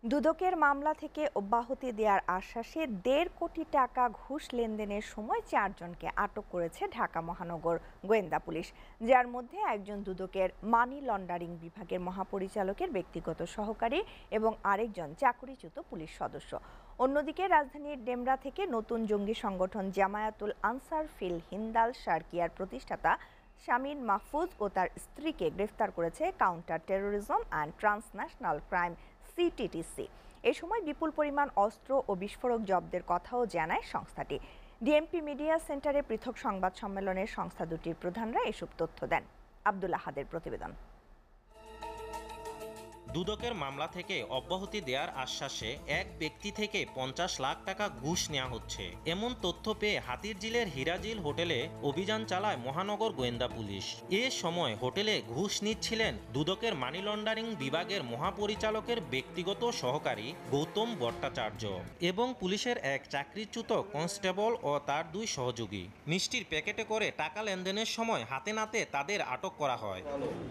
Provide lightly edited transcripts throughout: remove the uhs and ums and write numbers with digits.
দুদকের মামলা থেকে অব্যাহতি দেওয়ার আশ্বাসে ১.৫ কোটি টাকা ঘুষ লেনদেনের সময় ৪ জনকে আটক করেছে ঢাকা মহানগর গোয়েন্দা পুলিশ, যার মধ্যে একজন দুদকের মানি লন্ডারিং বিভাগের মহাপরিচালকের ব্যক্তিগত সহকারী এবং আরেকজন চাকরিচ্যুত পুলিশ সদস্য। অন্যদিকে রাজধানীর ডেমরা থেকে নতুন জঙ্গি সংগঠন জামায়াতুল আনসার ফিল হিন্দাল সার্কিয়ার প্রতিষ্ঠাতা শামীম মাহফুজ ও তার স্ত্রীকে গ্রেফতার করেছে counter terrorism and transnational crime CTTC. এ সময় বিপুল পরিমাণ অস্ত্র ও বিস্ফোরক জব্দের কথাও জানায় সংস্থাটি। ডিএমপি মিডিয়া সেন্টারে পৃথক সংবাদ সম্মেলনে সংস্থা দুটির প্রধানরা এসব তথ্য দেন। আব্দুল আহাদের প্রতিবেদন। দুদকের মামলা থেকে অব্যাহতি দেওয়ার আশ্বাসে এক ব্যক্তি থেকে ৫০ লাখ টাকা ঘুষ নেওয়া হচ্ছে, এমন তথ্য পেয়ে হাতিরঝিলের হীরাঝিল হোটেলে অভিযান চালায় মহানগর গোয়েন্দা পুলিশ। এ সময় হোটেলে ঘুষ নিচ্ছিলেন দুদকের মানি লন্ডারিং বিভাগের মহাপরিচালকের ব্যক্তিগত সহকারী গৌতম ভট্টাচার্য এবং পুলিশের এক চাকরিচ্যুত কনস্টেবল ও তার ২ সহযোগী। মিষ্টির প্যাকেটে করে টাকা লেনদেনের সময় হাতে নাতে তাদের আটক করা হয়।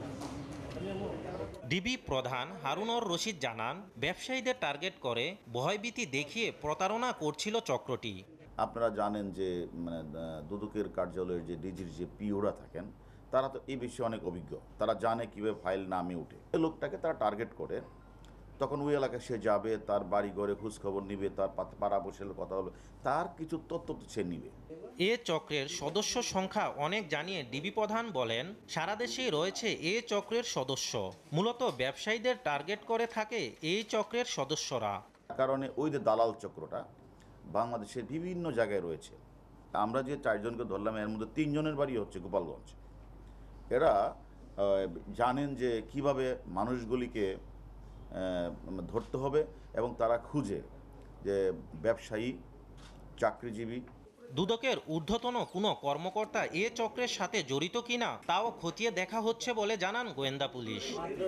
ডিবি প্রধান হারুনুর রশিদ জানান, ব্যবসায়ীদের টার্গেট করে ভয়ভীতি দেখিয়ে প্রতারণা করছিল চক্রটি। আপনারা জানেন যে দুদকের কার্যালয়ের যে ডিজির যে পিওরা থাকেন, তারা তো এই বিষয়ে অনেক অভিজ্ঞ। তারা জানে কীভাবে ফাইল নামে উঠে। এই লোকটাকে তারা টার্গেট করে, তখন ওই এলাকায় সে যাবে, তার বাড়ি ঘরে খোঁজখবর নিবে, তার পাড়া বসে কথা হবে, তার কিছু তথ্য সে নিবে। এ চক্রের সদস্য সংখ্যা অনেক জানিয়ে ডিবি প্রধান বলেন, সারা দেশেই রয়েছে এ চক্রের সদস্য। মূলত ব্যবসায়ীদের টার্গেট করে থাকে এই চক্রের সদস্যরা। কারণে ওই যে দালাল চক্রটা বাংলাদেশের বিভিন্ন জায়গায় রয়েছে। আমরা যে ৪ জনকে ধরলাম, এর মধ্যে ৩ জনের বাড়ি হচ্ছে গোপালগঞ্জ। এরা জানেন যে কিভাবে মানুষগুলিকে ধরতে হবে এবং তারা খুঁজে যে ব্যবসায়ী, চাকরিজীবী। দুদকের ঊর্ধ্বতন কোনো কর্মকর্তা এ চক্রের সাথে জড়িত কিনা তাও খতিয়ে দেখা হচ্ছে বলে জানান গোয়েন্দা পুলিশ।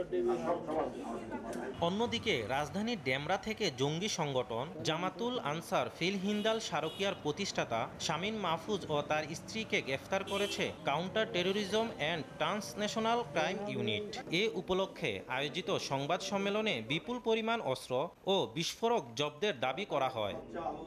অন্যদিকে রাজধানীর ডেমরা থেকে জঙ্গি সংগঠন জামাতুল আনসার ফিল হিন্দাল সারকিয়ার প্রতিষ্ঠাতা শামীম মাহফুজ ও তার স্ত্রীকে গ্রেফতার করেছে counter terrorism and transnational crime unit. এ উপলক্ষে আয়োজিত সংবাদ সম্মেলনে বিপুল পরিমাণ অস্ত্র ও বিস্ফোরক জব্দের দাবি করা হয়।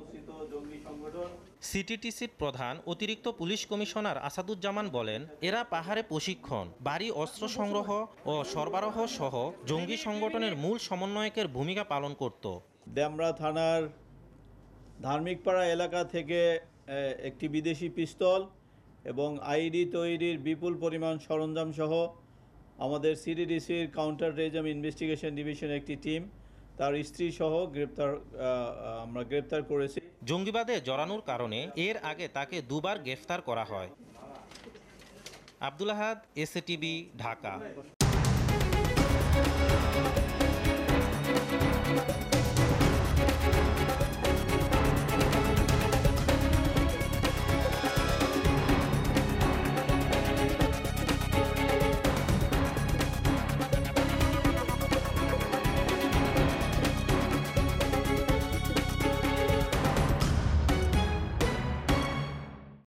সিটিটিসির প্রধান অতিরিক্ত পুলিশ কমিশনার আসাদুজ্জামান বলেন, এরা পাহাড়ে প্রশিক্ষণ, বাড়ি অস্ত্র সংগ্রহ ও সরবরাহ সহ জঙ্গি সংগঠনের মূল সমন্বয়কের ভূমিকা পালন করত। ডেমরা থানার ধার্মিকপাড়া এলাকা থেকে একটি বিদেশি পিস্তল এবং আইডি তৈরির বিপুল পরিমাণ সরঞ্জাম সহ আমাদের সিটিটিসির কাউন্টার টেরোরিজম ইনভেস্টিগেশন ডিভিশনের একটি টিম তার স্ত্রী সহ আমরা গ্রেপ্তার করেছি। জঙ্গিবাদে জড়ানোর কারণে এর আগে তাকে 2 বার গ্রেফতার করা হয়। আব্দুল আহাদ, SATV, ঢাকা।